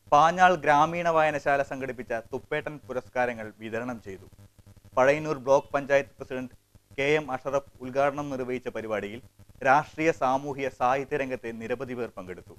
പാഞ്ഞാൾ ഗ്രാമീണ വായനശാല സംഘടിപ്പിച്ച തുപ്പേട്ടൻ പുരസ്കാരങ്ങൾ വിതരണം ചെയ്തു. Pazhayannur block panchayat president KM Ashraf ഉദ്ഘാടനം നിർവഹിച്ച പരിപാടിയിൽ രാഷ്ട്രീയ, സാമൂഹ്യ, സാഹിത്യ രംഗത്തെ നിരവധി പേർ പങ്കെടുത്തു.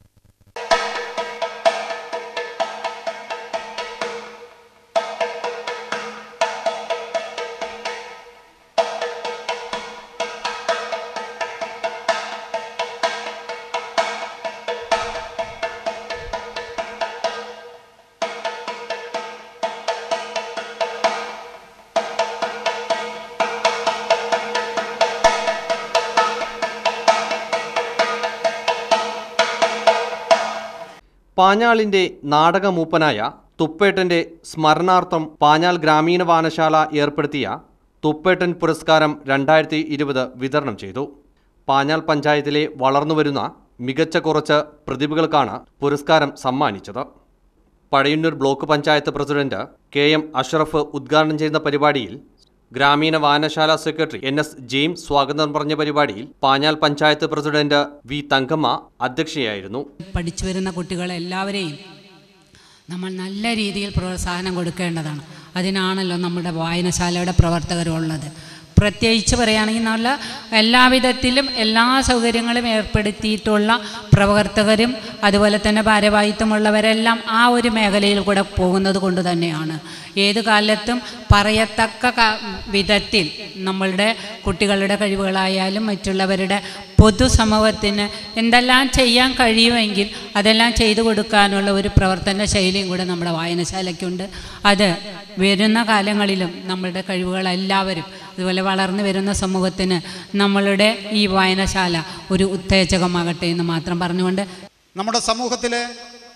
പാഞ്ഞാളിന്റെ നാടകമൂപ്പനായ തുപ്പേട്ടന്റെ സ്മരണാർത്ഥം പാഞ്ഞാൾ ഗ്രാമീണ വായനശാല ഏർപ്പെടുത്തിയ തുപ്പേട്ടൻ പുരസ്കാരം 2020 വിതരണം ചെയ്തു. പാഞ്ഞാൾ പഞ്ചായത്തിലെ വളർന്നുവരുന്ന മികച്ച കുറച്ച് പ്രതിഭകൾക്കാണ് പുരസ്കാരം സമ്മാനിച്ചത്. Pazhayannur block panchayat president KM Ashraf ഉദ്ഘാടനം ചെയ്യുന്ന പരിപാടിയിൽ ഗ്രാമീണ വായനശാല സെക്രട്ടറി NS ജെയിംസ് സ്വാഗതം പറഞ്ഞ പരിപാടിയിൽ പാഞ്ഞാൾ പഞ്ചായത്ത് പ്രസിഡന്റ് V തങ്കമ്മ അധ്യക്ഷയായിരുന്നു. പഠിച്ചു വരുന്ന കുട്ടികളെല്ലാവരെയും നമ്മൾ നല്ല രീതിയിൽ പ്രോത്സാഹനം കൊടുക്കേണ്ടതാണ്. അതിനാണല്ലോ നമ്മുടെ വായനശാലയുടെ പ്രവർത്തകരുള്ളത്. പ്രത്യേകിച്ച് പറയുകയാണെങ്കിൽ നല്ല എല്ലാവിധത്തിലും എല്ലാ സൗകര്യങ്ങളും ഏർപ്പെടുത്തിയിട്ടുള്ള പ്രവർത്തകരും അതുപോലെ തന്നെ ഭാരവാഹിത്വമുള്ളവരെല്ലാം ആ ഒരു മേഖലയിൽ കൂടെ പോകുന്നത് കൊണ്ട് തന്നെയാണ് ഏത് കാലത്തും പറയത്തക്ക വിധത്തിൽ നമ്മളുടെ കുട്ടികളുടെ കഴിവുകളായാലും മറ്റുള്ളവരുടെ പൊതുസമൂഹത്തിന് എന്തെല്ലാം ചെയ്യാൻ കഴിയുമെങ്കിൽ അതെല്ലാം ചെയ്തു കൊടുക്കാനുള്ള ഒരു പ്രവർത്തന ശൈലിയും കൂടെ നമ്മുടെ വായനശാലയ്ക്കുണ്ട്. അത് വരുന്ന കാലങ്ങളിലും നമ്മളുടെ കഴിവുകളെല്ലാവരും അതുപോലെ വളർന്നു വരുന്ന സമൂഹത്തിന് നമ്മളുടെ ഈ വായനശാല ഒരു ഉത്തേജകമാകട്ടെ എന്ന് മാത്രം പറഞ്ഞുകൊണ്ട് നമ്മുടെ സമൂഹത്തിലെ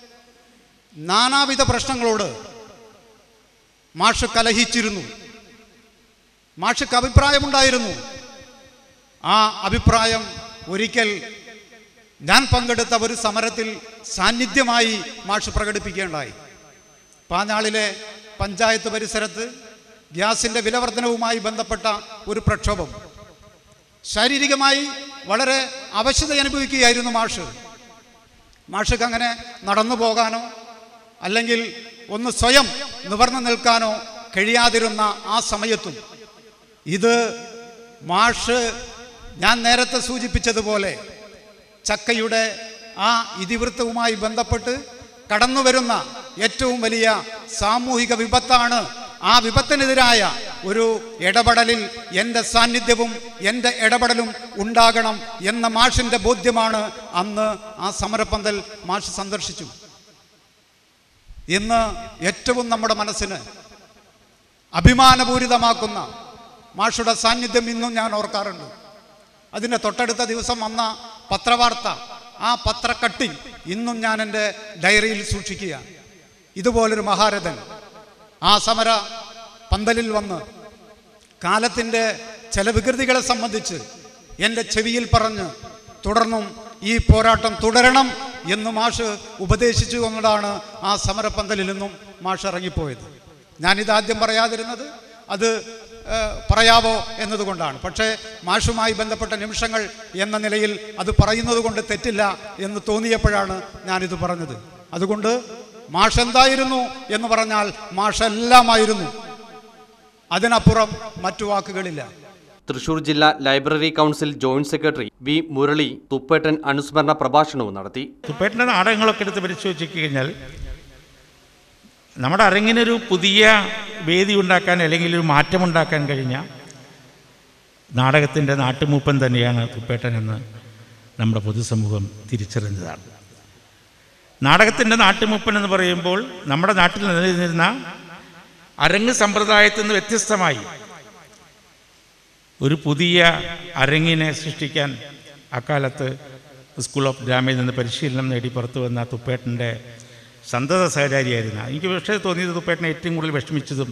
നാനാവിധ പ്രശ്നങ്ങളോട് മാഷ് കലഹിച്ചിരുന്നു. മാഷക്ക് അഭിപ്രായമുണ്ടായിരുന്നു. ആ അഭിപ്രായം ഒരിക്കൽ ഞാൻ പങ്കെടുത്ത ഒരു സമരത്തിൽ സാന്നിധ്യമായി മാഷ് പ്രകടിപ്പിക്കുകയുണ്ടായി. പാഞ്ഞാളിലെ പഞ്ചായത്ത് പരിസരത്ത് ഗ്യാസിൻ്റെ വിലവർധനവുമായി ബന്ധപ്പെട്ട ഒരു പ്രക്ഷോഭം. ശാരീരികമായി വളരെ അവശത അനുഭവിക്കുകയായിരുന്നു മാഷക്ക് അങ്ങനെ നടന്നു പോകാനോ അല്ലെങ്കിൽ ഒന്ന് സ്വയം നിവർന്നു നിൽക്കാനോ കഴിയാതിരുന്ന ആ സമയത്തും ഇത് മാഷ് ഞാൻ നേരത്തെ സൂചിപ്പിച്ചതുപോലെ ചക്കയുടെ ആ ഇതിവൃത്തവുമായി ബന്ധപ്പെട്ട് കടന്നു വരുന്ന ഏറ്റവും വലിയ സാമൂഹിക വിപത്താണ്. ആ വിപത്തിനെതിരായ ഒരു ഇടപെടലിൽ എൻ്റെ സാന്നിധ്യവും എൻ്റെ ഇടപെടലും ഉണ്ടാകണം എന്ന മാഷിൻ്റെ ബോധ്യമാണ് അന്ന് ആ സമരപ്പന്തൽ മാഷ് സന്ദർശിച്ചു. ഇന്ന് ഏറ്റവും നമ്മുടെ മനസ്സിന് അഭിമാനപൂരിതമാക്കുന്ന മാഷുടെ സാന്നിധ്യം ഇന്നും ഞാൻ ഓർക്കാറുണ്ട്. അതിൻ്റെ തൊട്ടടുത്ത ദിവസം വന്ന പത്രവാർത്ത, ആ പത്രക്കട്ടിങ് ഇന്നും ഞാൻ എൻ്റെ ഡയറിയിൽ സൂക്ഷിക്കുകയാണ്. ഇതുപോലൊരു മഹാരഥൻ ആ സമര പന്തലിൽ വന്ന് കാലത്തിൻ്റെ ചില വികൃതികളെ സംബന്ധിച്ച് എൻ്റെ ചെവിയിൽ പറഞ്ഞ് തുടർന്നും ഈ പോരാട്ടം തുടരണം എന്ന് മാഷ് ഉപദേശിച്ചു കൊണ്ടാണ് ആ സമരപ്പന്തലിൽ നിന്നും മാഷ് ഇറങ്ങിപ്പോയത്. ഞാനിതാദ്യം പറയാതിരുന്നത് അത് പറയാവോ എന്നതുകൊണ്ടാണ്. പക്ഷേ മാഷുമായി ബന്ധപ്പെട്ട നിമിഷങ്ങൾ എന്ന നിലയിൽ അത് പറയുന്നത് കൊണ്ട് തെറ്റില്ല എന്ന് തോന്നിയപ്പോഴാണ് ഞാനിത് പറഞ്ഞത്. അതുകൊണ്ട് മാഷ് എന്തായിരുന്നു എന്ന് പറഞ്ഞാൽ മാഷെല്ലാമായിരുന്നു. അതിനപ്പുറം മറ്റു വാക്കുകളില്ല. തൃശൂർ ജില്ലാ library council joint secretary V Murali Thuppettan അനുസ്മരണ പ്രഭാഷണവും നടത്തി. തുപ്പേട്ടൻ്റെ നാടകങ്ങളൊക്കെ എടുത്ത് പരിശോധിച്ചു കഴിഞ്ഞാൽ നമ്മുടെ അരങ്ങിനൊരു പുതിയ വേദി ഉണ്ടാക്കാൻ അല്ലെങ്കിൽ ഒരു മാറ്റമുണ്ടാക്കാൻ കഴിഞ്ഞ നാടകത്തിൻ്റെ നാട്ടുമൂപ്പൻ തന്നെയാണ് തുപ്പേട്ടൻ എന്ന് നമ്മുടെ പൊതുസമൂഹം തിരിച്ചറിഞ്ഞതാണ്. നാടകത്തിൻ്റെ നാട്ടുമൂപ്പൻ എന്ന് പറയുമ്പോൾ നമ്മുടെ നാട്ടിൽ നിലനിന്നിരുന്ന അരങ്ങ് സമ്പ്രദായത്തിൽ നിന്ന് വ്യത്യസ്തമായി ഒരു പുതിയ അരങ്ങിനെ സൃഷ്ടിക്കാൻ അക്കാലത്ത് സ്കൂൾ ഓഫ് ഡ്രാമയിൽ നിന്ന് പരിശീലനം നേടി പുറത്തു വന്ന തുപ്പേട്ടൻ്റെ സന്തത സഹചാരിയായിരുന്നു. എനിക്ക് പക്ഷേ തോന്നിയത് തുപ്പേട്ടനെ ഏറ്റവും കൂടുതൽ വിഷമിച്ചതും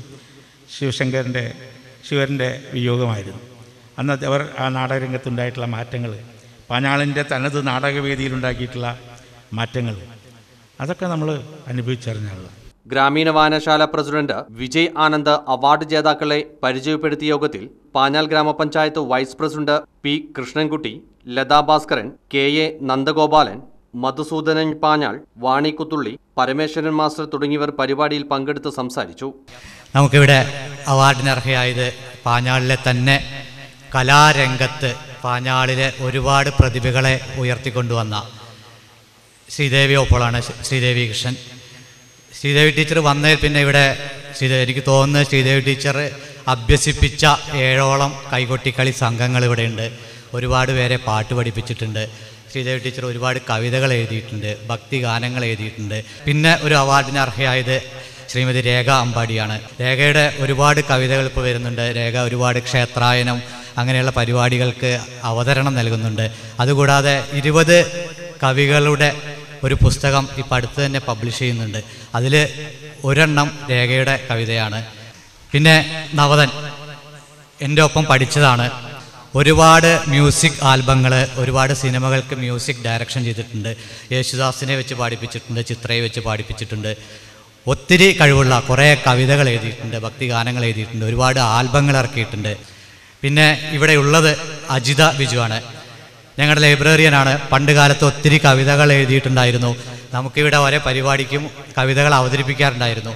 ശിവൻ്റെ വിയോഗമായിരുന്നു. അന്ന് അവർ ആ നാടകരംഗത്തുണ്ടായിട്ടുള്ള മാറ്റങ്ങൾ, പാഞ്ഞാളിൻ്റെ തനത് നാടകവേദിയിലുണ്ടാക്കിയിട്ടുള്ള മാറ്റങ്ങൾ, അതൊക്കെ നമ്മൾ അനുഭവിച്ചറിഞ്ഞാണ്. ഗ്രാമീണ വായനശാല പ്രസിഡന്റ് വിജയ് ആനന്ദ് അവാർഡ് ജേതാക്കളെ പരിചയപ്പെടുത്തിയ യോഗത്തിൽ പാഞ്ഞാൾ ഗ്രാമപഞ്ചായത്ത് vice president P Krishnankutty, Latha Bhaskaran, KA Nandagopalan, Madhusoodanan Panjal, Vani Kuthulli, Parameswaran master തുടങ്ങിയവർ പരിപാടിയിൽ പങ്കെടുത്ത് സംസാരിച്ചു. നമുക്കിവിടെ അവാർഡിനർഹയായത് പാഞ്ഞാളിലെ തന്നെ കലാരംഗത്ത് പാഞ്ഞാളിലെ ഒരുപാട് പ്രതിഭകളെ ഉയർത്തിക്കൊണ്ടുവന്ന ശ്രീദേവി ഒപ്പോളാണ്. ശ്രീദേവി കൃഷ്ണൻ, ശ്രീദേവി ടീച്ചർ വന്നതിൽ പിന്നെ ഇവിടെ എനിക്ക് തോന്നുന്നത് ശ്രീദേവി ടീച്ചർ അഭ്യസിപ്പിച്ച 7ഓളം കൈകൊട്ടിക്കളി സംഘങ്ങൾ ഇവിടെയുണ്ട്. ഒരുപാട് പേരെ പാട്ട് പഠിപ്പിച്ചിട്ടുണ്ട്. ശ്രീദേവി ടീച്ചർ ഒരുപാട് കവിതകൾ എഴുതിയിട്ടുണ്ട്, ഭക്തി ഗാനങ്ങൾ എഴുതിയിട്ടുണ്ട്. പിന്നെ ഒരു അവാർഡിന് അർഹയായത് ശ്രീമതി രേഖ അമ്പാടിയാണ്. രേഖയുടെ ഒരുപാട് കവിതകൾ ഇപ്പോൾ വരുന്നുണ്ട്. രേഖ ഒരുപാട് ക്ഷേത്രായനം അങ്ങനെയുള്ള പരിപാടികൾക്ക് അവതരണം നൽകുന്നുണ്ട്. അതുകൂടാതെ 20 കവികളുടെ ഒരു പുസ്തകം ഇപ്പോൾ അടുത്ത് തന്നെ പബ്ലിഷ് ചെയ്യുന്നുണ്ട്. അതിൽ ഒരെണ്ണം രേഖയുടെ കവിതയാണ്. പിന്നെ നവതൻ എൻ്റെ ഒപ്പം പഠിച്ചതാണ്. ഒരുപാട് മ്യൂസിക് ആൽബങ്ങൾ, ഒരുപാട് സിനിമകൾക്ക് മ്യൂസിക് ഡയറക്ഷൻ ചെയ്തിട്ടുണ്ട്. യേശുദാസിനെ വെച്ച് പാടിപ്പിച്ചിട്ടുണ്ട്, ചിത്രയെ വെച്ച് പാടിപ്പിച്ചിട്ടുണ്ട്. ഒത്തിരി കഴിവുള്ള കുറേ കവിതകൾ എഴുതിയിട്ടുണ്ട്, ഭക്തി ഗാനങ്ങൾ എഴുതിയിട്ടുണ്ട്, ഒരുപാട് ആൽബങ്ങൾ ഇറക്കിയിട്ടുണ്ട്. പിന്നെ ഇവിടെ ഉള്ളത് അജിത ബിജുവാണ്. ഞങ്ങളുടെ ലൈബ്രറിയനാണ്. പണ്ട് കാലത്ത് ഒത്തിരി കവിതകൾ എഴുതിയിട്ടുണ്ടായിരുന്നു. നമുക്കിവിടെ ഒരേ പരിപാടിക്കും കവിതകൾ അവതരിപ്പിക്കാറുണ്ടായിരുന്നു.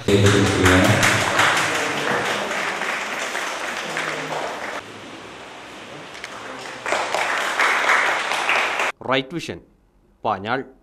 Right vision, Panjal.